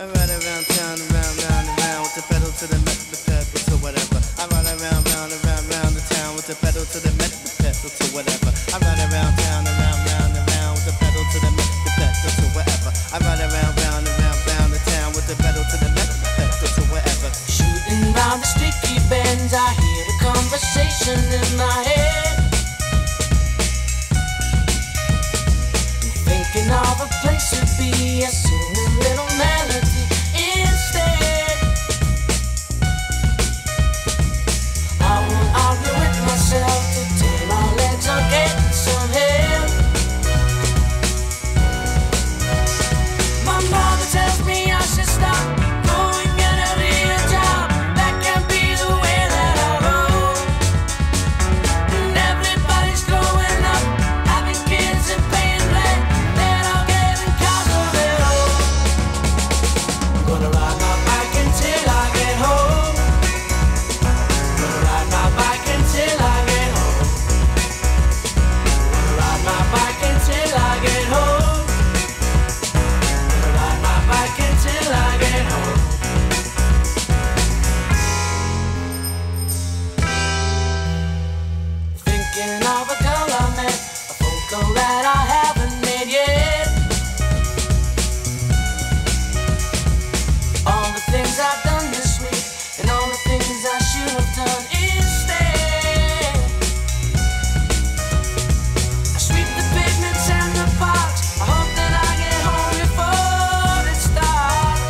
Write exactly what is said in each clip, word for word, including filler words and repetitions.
I ride around town, around, round, and round with the pedal to the metal, the pedal to whatever. I ride around, round, around, round the town with the pedal to the metal, the pedal to whatever. I ride around town, around, round, and round with the pedal to the metal, the pedal to whatever. I ride around, round, around, round the town with the pedal to the metal, the pedal to whatever. Shooting round the sticky bends, I hear the conversation in my head. Thinking of a place to be, I sing a little melody instead. I won't argue with myself till my legs are getting some help. My mother tells me I should stop, go and get a real job. That can't be the way that I roll. And everybody's growing up, having kids and paying rent. They're all getting cars of their own. I'm gonna ride my bike until I get home. Gonna ride my bike until I get home. Gonna ride my bike until I get home. Gonna ride my bike until I get home. Thinking of a girl I met, a phone call that I haven't made yet. All the things I've done this week, and all the things I should have done instead. I sweep the pavements and the parks, I hope that I get home before it starts.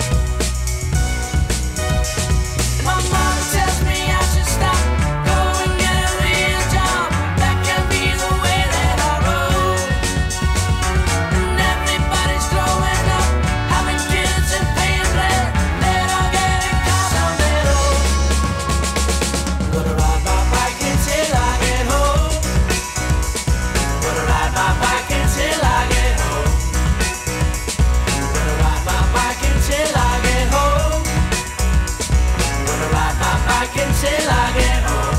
And my mother tells me I should stop, go and get a real job. That can't be the way that I roll. And everybody's growing up, having kids and paying rent. They're all getting cars on their own. Gonna ride my bike until I get home. Gonna ride my bike until I get home. Gonna ride my bike until I get home. Gonna ride my bike until I get home.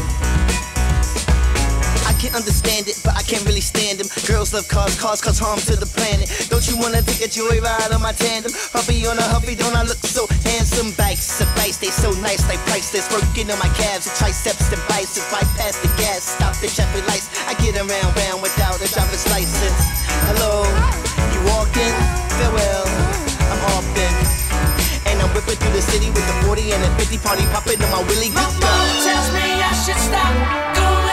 I can understand it, but I can't really stand them. Girls love cars, cars cause harm to the planet. Don't you wanna take a joyride on my tandem? Huffy on a huffy, don't I look so handsome? Bikes, a bikes, they so nice, they priceless. Working on my calves, and triceps and biceps. Bypass the gas, stop the traffic lights. I get around, round without a driver's license. Hello, you walking? Farewell, I'm off then. And I'm whipping through the city with the forty and the fifty, party popping on my Willie. My Good mother God. tells me I should stop, go